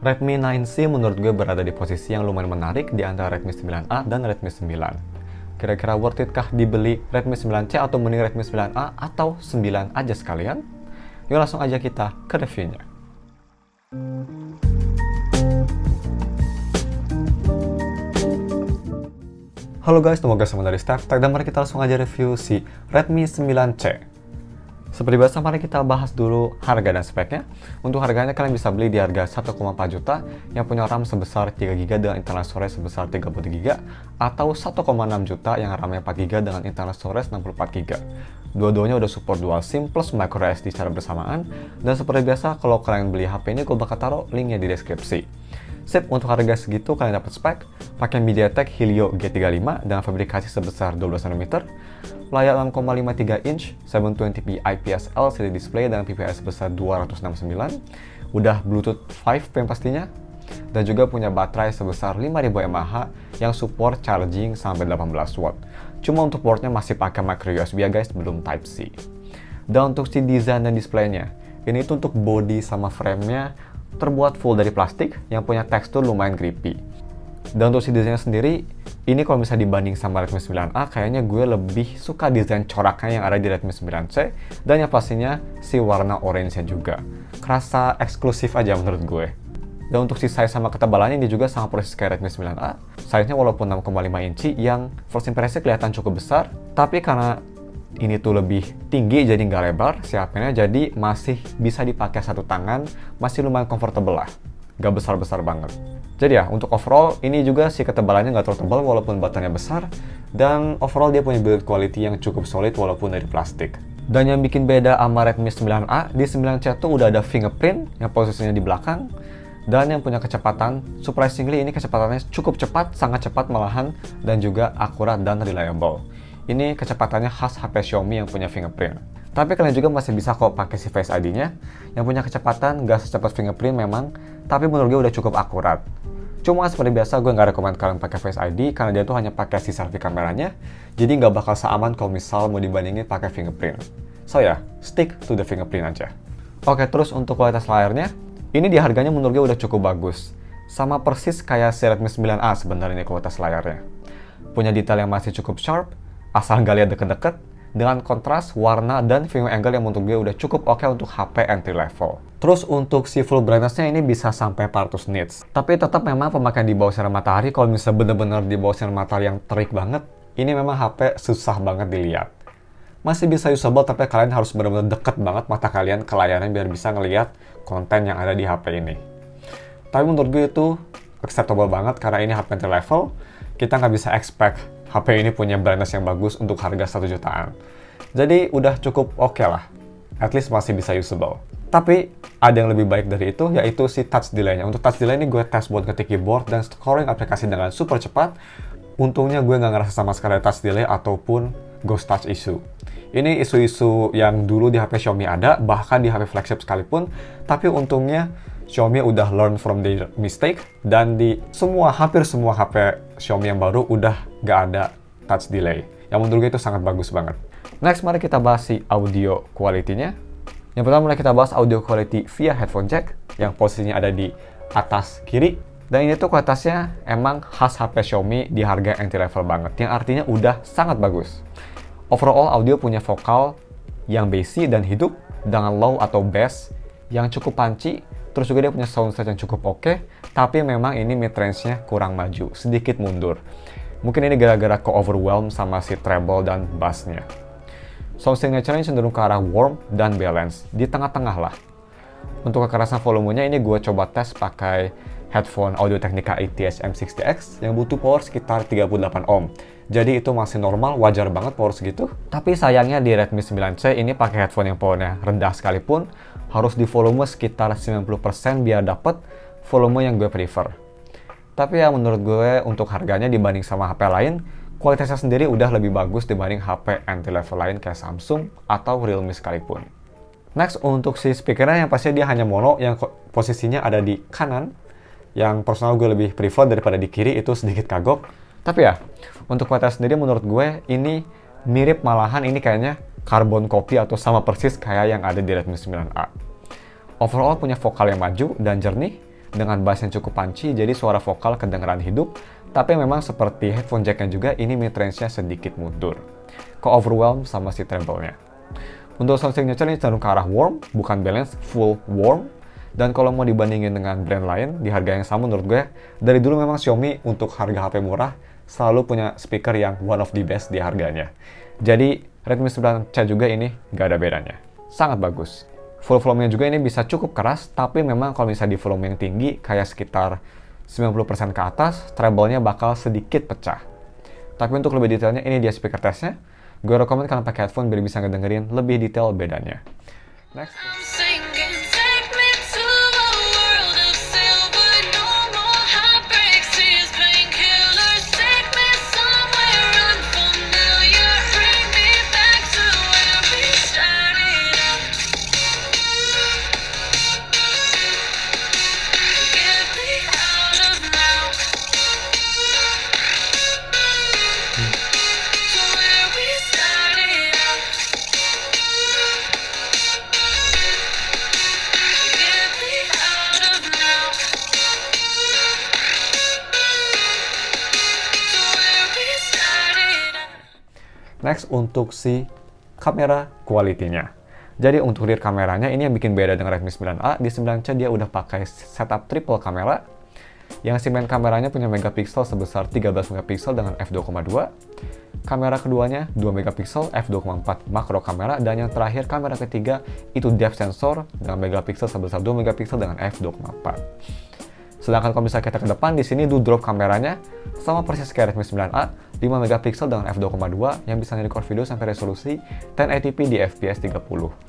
Redmi 9C menurut gue berada di posisi yang lumayan menarik di antara Redmi 9A dan Redmi 9. Kira-kira worth it kah dibeli Redmi 9C atau mending Redmi 9A atau 9 aja sekalian? Yuk langsung aja kita ke reviewnya. Halo guys, semoga semua dari Steph Tech dan mari kita langsung aja review si Redmi 9C. Seperti biasa, mari kita bahas dulu harga dan speknya. Untuk harganya kalian bisa beli di harga 1,4 juta yang punya RAM sebesar 3GB dengan internal storage sebesar 33GB atau 1,6 juta yang RAM-nya 4GB dengan internal storage 64GB. Dua-duanya udah support dual SIM plus microSD secara bersamaan, dan seperti biasa kalau kalian beli HP ini gue bakal taruh linknya di deskripsi. Sip, untuk harga segitu kalian dapat spek pakai MediaTek Helio G35 dengan fabrikasi sebesar 12cm, layar 6,53 inch 720p IPS LCD display dengan PPI sebesar 269, udah Bluetooth 5 yang pastinya, dan juga punya baterai sebesar 5000 mAh yang support charging sampai 18 watt. Cuma untuk portnya masih pakai micro USB ya guys, belum Type-C. Dan untuk si desain dan displaynya, ini tuh untuk body sama frame-nya terbuat full dari plastik yang punya tekstur lumayan creepy. Dan untuk si desainnya sendiri, ini kalau misalnya dibanding sama Redmi 9A, kayaknya gue lebih suka desain coraknya yang ada di Redmi 9C, dan yang pastinya si warna orange-nya juga. Kerasa eksklusif aja menurut gue. Dan untuk si size sama ketebalannya, ini juga sama persis kayak Redmi 9A. Size-nya walaupun 6,5 inci yang first impression kelihatan cukup besar, tapi karena ini tuh lebih tinggi jadi nggak lebar si HP-nya, jadi masih bisa dipakai satu tangan, masih lumayan comfortable lah, nggak besar-besar banget. Jadi ya, untuk overall ini juga si ketebalannya nggak terlalu tebal walaupun batannya besar, dan overall dia punya build quality yang cukup solid walaupun dari plastik. Dan yang bikin beda sama Redmi 9A, di 9C tuh udah ada fingerprint yang posisinya di belakang, dan yang punya kecepatan, surprisingly ini kecepatannya cukup cepat, sangat cepat malahan, dan juga akurat dan reliable. Ini kecepatannya khas HP Xiaomi yang punya fingerprint. Tapi kalian juga masih bisa kok pakai si Face ID-nya, yang punya kecepatan nggak secepat fingerprint memang, tapi menurut gue udah cukup akurat. Cuma seperti biasa gue nggak rekomend kalian pakai Face ID karena dia tuh hanya pakai si selfie kameranya, jadi nggak bakal seaman kalau misal mau dibandingin pakai fingerprint. So ya, stick to the fingerprint aja. Oke, terus untuk kualitas layarnya, ini di harganya menurut gue udah cukup bagus. Sama persis kayak si Redmi 9A sebenarnya kualitas layarnya. Punya detail yang masih cukup sharp, asal nggak lihat deket-deket, dengan kontras, warna, dan viewing angle yang menurut gue udah cukup oke untuk HP entry level. Terus untuk si full brightness-nya ini bisa sampai 400 nits. Tapi tetap memang pemakaian di bawah sinar matahari, kalau misalnya bener-bener di bawah sinar matahari yang terik banget, ini memang HP susah banget dilihat. Masih bisa usable, tapi kalian harus bener-bener deket banget mata kalian ke layarnya biar bisa ngelihat konten yang ada di HP ini. Tapi menurut gue itu acceptable banget karena ini HP entry level, kita nggak bisa expect HP ini punya brightness yang bagus untuk harga 1 jutaan. Jadi udah cukup oke lah. At least masih bisa usable. Tapi ada yang lebih baik dari itu, yaitu si touch delay-nya. Untuk touch delay ini gue tes buat ngetik keyboard dan scrolling aplikasi dengan super cepat. Untungnya gue nggak ngerasa sama sekali touch delay ataupun ghost touch issue. Ini isu-isu yang dulu di HP Xiaomi ada, bahkan di HP flagship sekalipun. Tapi untungnya Xiaomi udah learn from their mistake, dan di hampir semua HP Xiaomi yang baru udah nggak ada touch delay. Yang menurut gue itu sangat bagus banget. Next, mari kita bahas si audio quality-nya. Yang pertama, mari kita bahas audio quality via headphone jack, yang posisinya ada di atas kiri. Dan ini tuh kualitasnya emang khas HP Xiaomi di harga entry level banget, yang artinya udah sangat bagus. Overall, audio punya vokal yang bassy dan hidup, dengan low atau bass yang cukup punchy. Terus juga dia punya soundset yang cukup oke, tapi memang ini mid-range-nya kurang maju, sedikit mundur. Mungkin ini gara-gara ke-overwhelm sama si treble dan bass-nya. Sound signature-nya cenderung ke arah warm dan balance, di tengah-tengah lah. Untuk kekerasan volumenya ini gue coba tes pakai headphone Audio-Technica ATH M60X yang butuh power sekitar 38 ohm. Jadi itu masih normal, wajar banget power segitu. Tapi sayangnya di Redmi 9C ini pakai headphone yang powernya rendah sekalipun, harus di volume sekitar 90% biar dapet volume yang gue prefer. Tapi ya menurut gue untuk harganya dibanding sama HP lain, kualitasnya sendiri udah lebih bagus dibanding HP entry level lain kayak Samsung atau Realme sekalipun. Next, untuk si speakernya yang pasti dia hanya mono yang posisinya ada di kanan, yang personal gue lebih prefer daripada di kiri, itu sedikit kagok. Tapi ya, untuk kualitas sendiri menurut gue ini mirip, malahan ini kayaknya carbon copy atau sama persis kayak yang ada di Redmi 9A. Overall punya vokal yang maju dan jernih, dengan bass yang cukup punchy, jadi suara vokal kedengeran hidup. Tapi memang seperti headphone jacknya juga, ini mid-range-nya sedikit mundur. Ke-overwhelm sama si treble-nya. Untuk sound signature ini cenderung ke arah warm, bukan balance, full warm. Dan kalau mau dibandingin dengan brand lain, di harga yang sama menurut gue, dari dulu memang Xiaomi untuk harga HP murah, selalu punya speaker yang one of the best di harganya. Jadi, Redmi 9C juga ini nggak ada bedanya. Sangat bagus. Full volume-nya juga ini bisa cukup keras, tapi memang kalau misalnya di volume yang tinggi, kayak sekitar 90% ke atas, treble-nya bakal sedikit pecah. Tapi untuk lebih detailnya, ini dia speaker testnya. Gue rekomend kalian pakai headphone biar bisa ngedengerin lebih detail bedanya. Next. Next, untuk si kamera quality-nya. Jadi untuk rear kameranya ini yang bikin beda dengan Redmi 9A. Di 9C dia udah pakai setup triple kamera. Yang si main kameranya punya megapiksel sebesar 13 megapiksel dengan f2.2. Kamera keduanya 2 megapiksel f2.4 makro kamera. Dan yang terakhir kamera ketiga itu depth sensor dengan megapiksel sebesar 2 megapiksel dengan f2.4. Sedangkan kalau misalnya kita ke depan, di sini do drop kameranya sama persis kayak Redmi 9A, 5 megapiksel dengan f2.2 yang bisa nge-record video sampai resolusi 1080p di fps 30.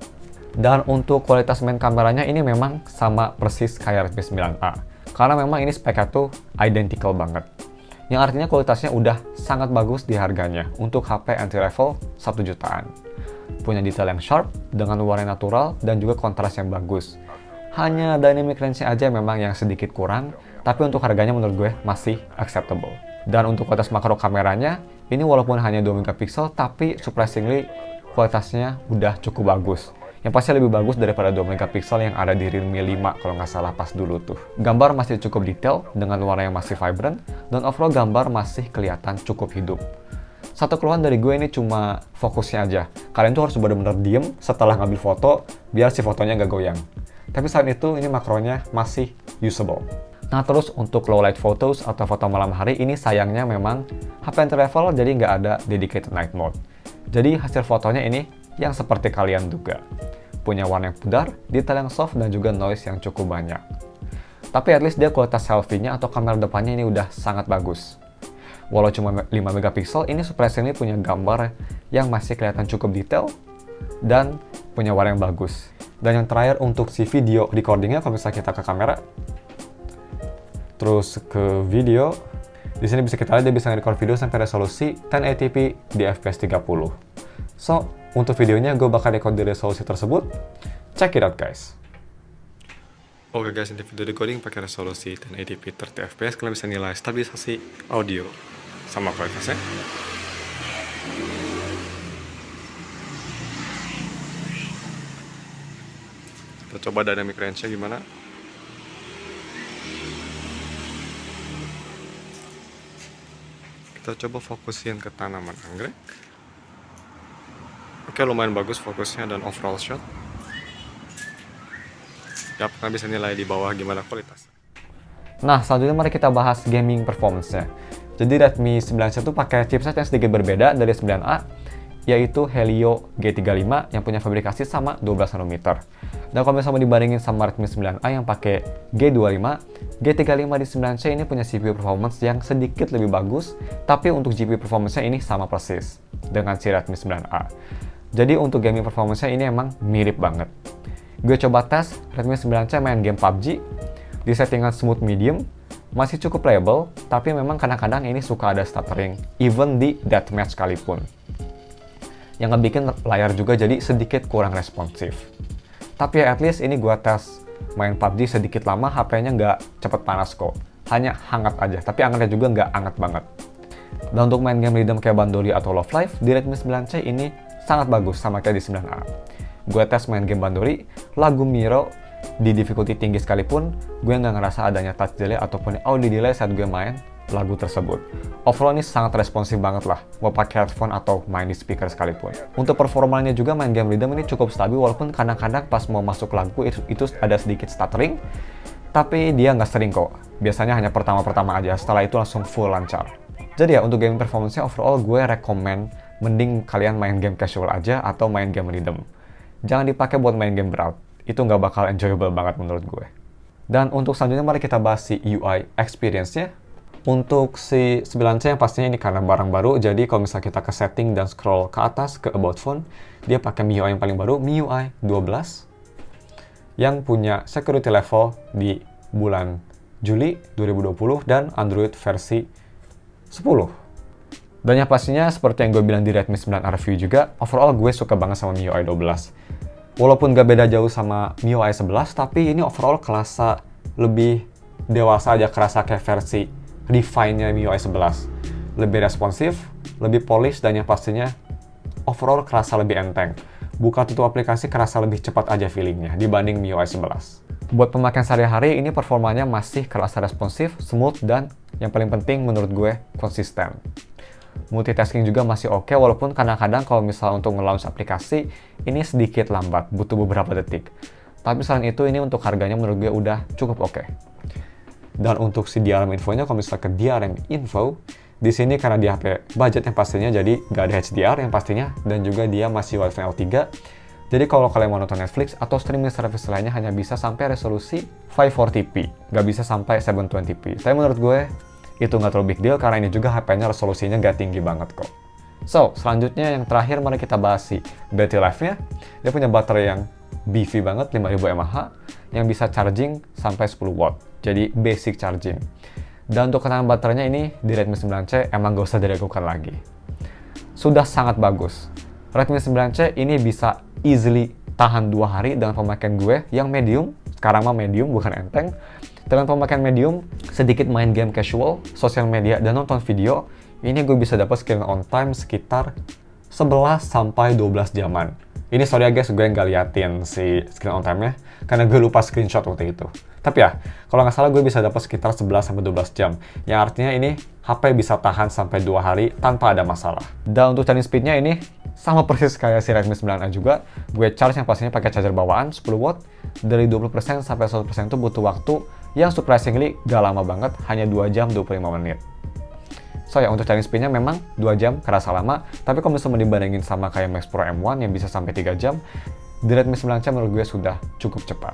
Dan untuk kualitas main kameranya ini memang sama persis kayak Redmi 9A. Karena memang ini speknya tuh identical banget. Yang artinya kualitasnya udah sangat bagus di harganya untuk HP entry level 1 jutaan. Punya detail yang sharp dengan warna natural dan juga kontras yang bagus. Hanya dynamic range-nya aja memang yang sedikit kurang, tapi untuk harganya menurut gue masih acceptable. Dan untuk kualitas makro kameranya, ini walaupun hanya 2 megapiksel, tapi surprisingly kualitasnya udah cukup bagus. Yang pasti lebih bagus daripada 2 megapiksel yang ada di Realme 5 kalau nggak salah pas dulu tuh. Gambar masih cukup detail dengan warna yang masih vibrant, dan overall gambar masih kelihatan cukup hidup. Satu keluhan dari gue ini cuma fokusnya aja. Kalian tuh harus benar-benar diem setelah ngambil foto, biar si fotonya nggak goyang. Tapi selain itu, ini makronya masih usable. Nah, terus untuk low light photos atau foto malam hari, ini sayangnya memang HP entry level, jadi nggak ada dedicated night mode. Jadi hasil fotonya ini yang seperti kalian duga. Punya warna yang pudar, detail yang soft, dan juga noise yang cukup banyak. Tapi at least dia kualitas selfie-nya atau kamera depannya ini udah sangat bagus. Walau cuma 5 megapiksel, ini surprisingly punya gambar yang masih kelihatan cukup detail dan punya warna yang bagus. Dan yang terakhir untuk si video recordingnya, kalau misalnya kita ke kamera, terus ke video, di sini bisa kita lihat dia bisa record video sampai resolusi 1080p di fps 30. So, untuk videonya gue bakal record di resolusi tersebut. Check it out guys. Oke guys, ini video recording pakai resolusi 1080p 30 fps. Kalian bisa nilai stabilisasi audio sama kualitasnya. Kita coba dynamic range-nya gimana. Kita coba fokusin ke tanaman anggrek. Oke, lumayan bagus fokusnya dan overall shot. Ya, kalian bisa nilai di bawah gimana kualitasnya. Nah, selanjutnya mari kita bahas gaming performance-nya. Jadi Redmi 9C itu pakai chipset yang sedikit berbeda dari 9A, yaitu Helio G35 yang punya fabrikasi sama 12 nanometer. Dan kalau misalnya mau dibandingin sama Redmi 9A yang pakai G25, G35 di 9C ini punya CPU performance yang sedikit lebih bagus, tapi untuk GPU performance-nya ini sama persis dengan si Redmi 9A. Jadi untuk gaming performance-nya ini emang mirip banget. Gue coba tes Redmi 9C main game PUBG di settingan smooth medium, masih cukup playable, tapi memang kadang-kadang ini suka ada stuttering, even di deathmatch sekalipun. Yang ngebikin layar juga jadi sedikit kurang responsif. Tapi at least ini gua tes main PUBG sedikit lama, HP-nya nggak cepet panas kok. Hanya hangat aja, tapi hangatnya juga nggak hangat banget. Dan untuk main game rhythm kayak Bandori atau Love Live, di Redmi 9C ini sangat bagus sama kayak di 9A. Gue tes main game Bandori, lagu Miro di difficulty tinggi sekalipun, gue nggak ngerasa adanya touch delay ataupun audio delay saat gue main lagu tersebut. Overall ini sangat responsif banget lah, mau pakai headphone atau main di speaker sekalipun. Untuk performanya juga main game rhythm ini cukup stabil, walaupun kadang-kadang pas mau masuk lagu itu ada sedikit stuttering, tapi dia nggak sering kok. Biasanya hanya pertama-pertama aja, setelah itu langsung full lancar. Jadi ya, untuk game performance-nya overall gue rekomen mending kalian main game casual aja atau main game rhythm. Jangan dipakai buat main game berat, itu nggak bakal enjoyable banget menurut gue. Dan untuk selanjutnya mari kita bahas si UI experience-nya. Untuk si 9C yang pastinya ini karena barang baru, jadi kalau misalnya kita ke setting dan scroll ke atas ke About Phone, dia pakai MIUI yang paling baru, MIUI 12, yang punya security level di bulan Juli 2020 dan Android versi 10. Dan yang pastinya seperti yang gue bilang di Redmi 9 review juga, overall gue suka banget sama MIUI 12. Walaupun gak beda jauh sama MIUI 11, tapi ini overall kerasa lebih dewasa aja, kerasa kayak versi refine-nya MIUI 11. Lebih responsif, lebih polish, dan yang pastinya overall kerasa lebih enteng. Buka tutup aplikasi kerasa lebih cepat aja feelingnya dibanding MIUI 11. Buat pemakaian sehari-hari ini performanya masih kerasa responsif, smooth, dan yang paling penting menurut gue konsisten. Multitasking juga masih oke, walaupun kadang-kadang kalau misalnya untuk nge-launch aplikasi ini sedikit lambat, butuh beberapa detik. Tapi selain itu ini untuk harganya menurut gue udah cukup oke. Dan untuk si DRM infonya, kalau misalnya ke DRM info, di sini karena di HP budget yang pastinya, jadi nggak ada HDR yang pastinya, dan juga dia masih Wi-Fi L3. Jadi kalau kalian mau nonton Netflix atau streaming service lainnya hanya bisa sampai resolusi 540p, nggak bisa sampai 720p. Tapi menurut gue, itu nggak terlalu big deal karena ini juga HP-nya resolusinya nggak tinggi banget kok. So, selanjutnya yang terakhir mari kita bahas si battery life-nya. Dia punya baterai yang beefy banget, 5000 mAh, yang bisa charging sampai 10 watt. Jadi basic charging. Dan untuk ketahanan baterainya ini di Redmi 9C emang gak usah diragukan lagi. Sudah sangat bagus. Redmi 9C ini bisa easily tahan 2 hari dengan pemakaian gue yang medium. Sekarang mah medium, bukan enteng. Dengan pemakaian medium, sedikit main game casual, sosial media, dan nonton video, ini gue bisa dapat screen on time sekitar 11 sampai 12 jaman. Ini sorry ya guys, gue nggak liatin si screen on time-nya, karena gue lupa screenshot waktu itu. Tapi ya, kalau nggak salah gue bisa dapat sekitar 11 sampai 12 jam. Yang artinya ini HP bisa tahan sampai 2 hari tanpa ada masalah. Dan untuk charging speed-nya ini sama persis kayak si Redmi 9A juga. Gue charge yang pastinya pakai charger bawaan 10 watt. Dari 20% sampai 100% itu butuh waktu yang surprisingly gak lama banget, hanya 2 jam 25 menit. So ya, untuk charging speed-nya memang 2 jam kerasa lama, tapi kalau misalnya dibandingin sama kayak Max Pro M1 yang bisa sampai 3 jam, di Redmi 9C menurut gue sudah cukup cepat.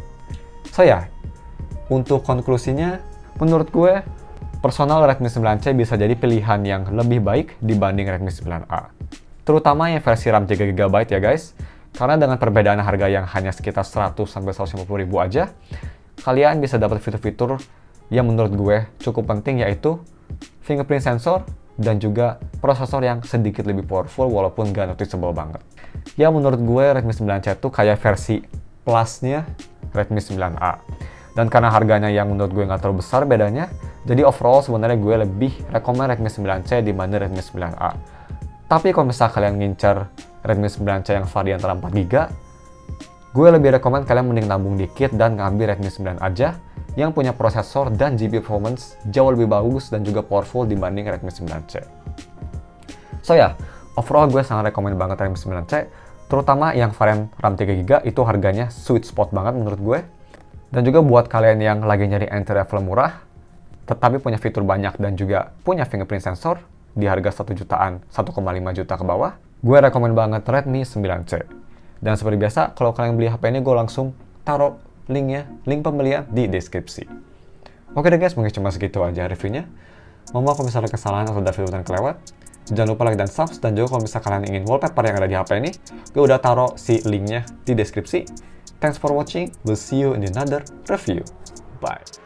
So ya, untuk konklusinya, menurut gue, personal Redmi 9C bisa jadi pilihan yang lebih baik dibanding Redmi 9A. Terutama yang versi RAM 3GB ya guys, karena dengan perbedaan harga yang hanya sekitar 100-150 ribu aja, kalian bisa dapat fitur-fitur yang menurut gue cukup penting, yaitu fingerprint sensor dan juga prosesor yang sedikit lebih powerful walaupun gak noticeable banget. Ya menurut gue Redmi 9C itu kayak versi plusnya Redmi 9A. Dan karena harganya yang menurut gue nggak terlalu besar bedanya, jadi overall sebenarnya gue lebih rekomen Redmi 9C dibanding Redmi 9A. Tapi kalau misalnya kalian ngincer Redmi 9C yang varian RAM 4GB, gue lebih rekomen kalian mending nabung dikit dan ngambil Redmi 9 aja, yang punya prosesor dan GPU performance jauh lebih bagus dan juga powerful dibanding Redmi 9C. So ya, overall gue sangat rekomen banget Redmi 9C, terutama yang varian RAM 3GB itu harganya sweet spot banget menurut gue. Dan juga buat kalian yang lagi nyari entry level murah, tetapi punya fitur banyak dan juga punya fingerprint sensor di harga 1 jutaan, 1,5 juta ke bawah, gue rekomen banget Redmi 9C. Dan seperti biasa, kalau kalian beli HP ini, gue langsung taruh linknya, link pembelian di deskripsi. Oke deh guys, mungkin cuma segitu aja reviewnya. Mohon maaf kalau misalnya kesalahan atau ada filter yang kelewat. Jangan lupa like dan subs, dan juga kalau misalnya kalian ingin wallpaper yang ada di HP ini, gue udah taruh si linknya di deskripsi. Thanks for watching, we'll see you in another review. Bye.